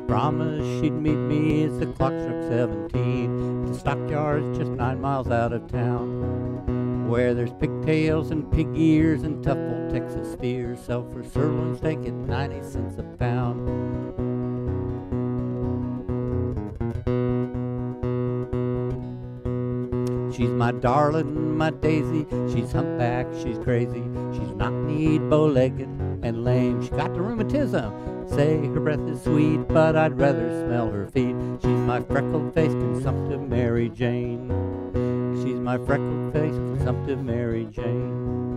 promised she'd meet me as the clock struck 17. The stockyard's just 9 miles out of town, where there's pigtails and pig ears and tough old Texas steers sell for sirloin steak at 90 cents a pound. She's my darling, my daisy. She's humpbacked, she's crazy. She's knock-kneed, bow-legged, and lame. She got the rheumatism. Say her breath is sweet, but I'd rather smell her feet. She's my freckled-faced, consumptive Mary Jane. She's my freckled-faced, consumptive Mary Jane.